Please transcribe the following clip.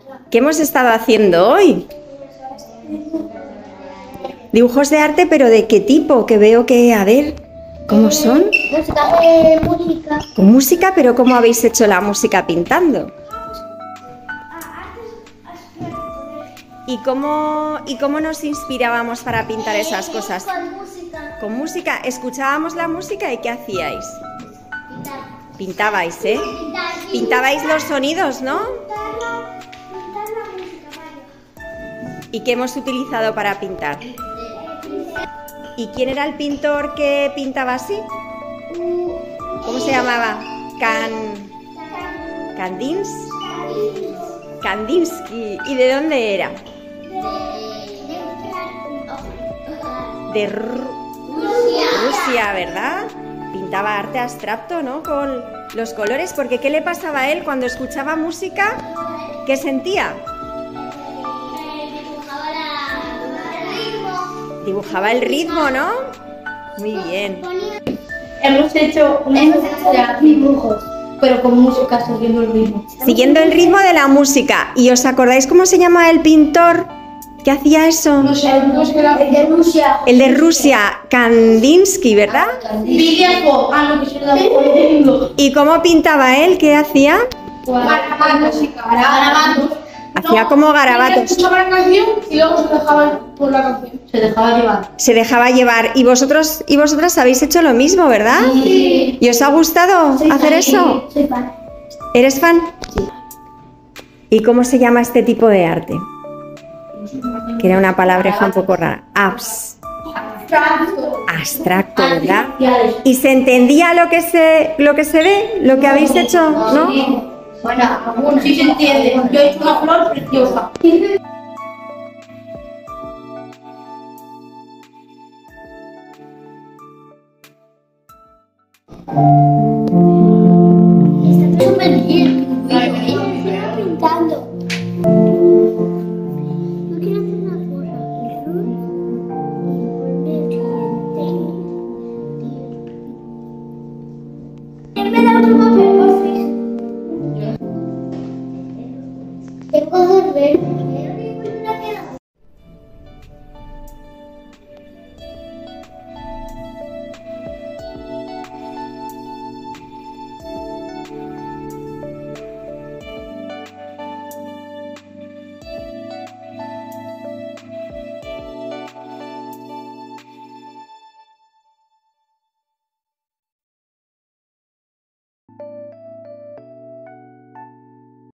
¿Qué hemos estado haciendo hoy? Dibujos de arte, pero ¿de qué tipo? Que veo que, a ver, ¿cómo son? Música. Con música, pero ¿cómo habéis hecho la música pintando? ¿Y cómo nos inspirábamos para pintar esas cosas? Con música. Con música, escuchábamos la música y ¿qué hacíais? Pintar. Pintabais, ¿eh? Pintabais los sonidos, ¿no? Pintar la música, vaya. ¿Y qué hemos utilizado para pintar? ¿Y quién era el pintor que pintaba así? ¿Cómo se llamaba? Kandinsky. ¿Y de dónde era? De Rusia, ¿verdad? Pintaba arte abstracto, ¿no? Con los colores, porque ¿qué le pasaba a él cuando escuchaba música? ¿Qué sentía? Dibujaba el ritmo, ¿no? Muy bien. Hemos hecho dibujos, pero con música siguiendo el ritmo. Siguiendo el ritmo de la música. ¿Y os acordáis cómo se llama el pintor que hacía eso? No sé, el de Rusia. El de Rusia, Kandinsky, ¿verdad? Videojuego. No, que se le da por el mundo. ¿Y cómo pintaba él? ¿Qué hacía? Garabatos. Hacía como garabatos. Escuchaba la canción y luego se dejaba por la canción. Se dejaba llevar. Se dejaba llevar. ¿Y vosotros y vosotras habéis hecho lo mismo, verdad? Sí. ¿Y os ha gustado hacer eso? Soy fan. ¿Eres fan? Sí. ¿Y cómo se llama este tipo de arte? Que era una palabreja un poco rara. Abstracto, ¿verdad? ¿Y se entendía lo que se ve? ¿Lo que habéis hecho? ¿No? Bueno, sí se entiende. Yo he hecho una flor preciosa. Está súper bien.